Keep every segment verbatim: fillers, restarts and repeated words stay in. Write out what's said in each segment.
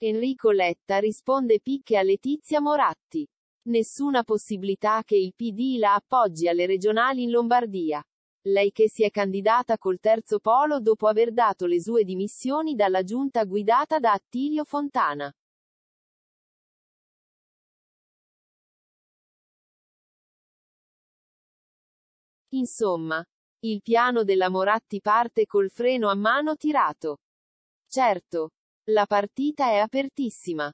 Enrico Letta risponde picche a Letizia Moratti. Nessuna possibilità che il P D la appoggi alle regionali in Lombardia. Lei che si è candidata col terzo polo dopo aver dato le sue dimissioni dalla giunta guidata da Attilio Fontana. Insomma, il piano della Moratti parte col freno a mano tirato. Certo, la partita è apertissima.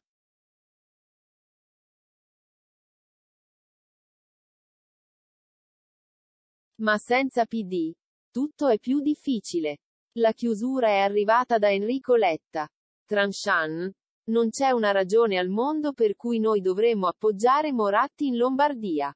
Ma senza P D, tutto è più difficile. La chiusura è arrivata da Enrico Letta. Tranchant. Non c'è una ragione al mondo per cui noi dovremmo appoggiare Moratti in Lombardia.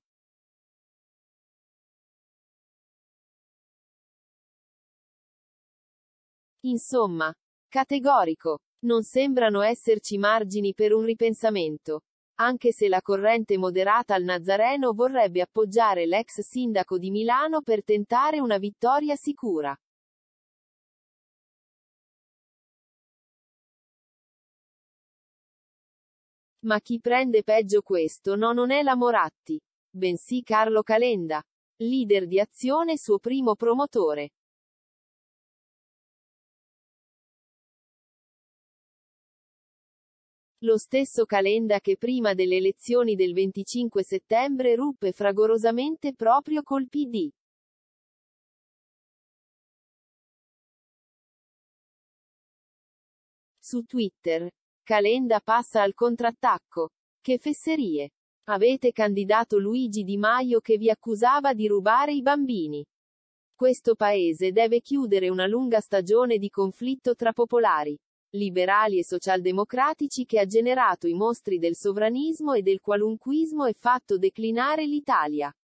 Insomma, categorico. Non sembrano esserci margini per un ripensamento. Anche se la corrente moderata al Nazareno vorrebbe appoggiare l'ex sindaco di Milano per tentare una vittoria sicura. Ma chi prende peggio questo no non è la Moratti, bensì Carlo Calenda, leader di Azione, suo primo promotore. Lo stesso Calenda che prima delle elezioni del venticinque settembre ruppe fragorosamente proprio col P D. Su Twitter, Calenda passa al contrattacco. Che fesserie! Avete candidato Luigi Di Maio che vi accusava di rubare i bambini. Questo paese deve chiudere una lunga stagione di conflitto tra popolari, liberali e socialdemocratici che ha generato i mostri del sovranismo e del qualunquismo e fatto declinare l'Italia.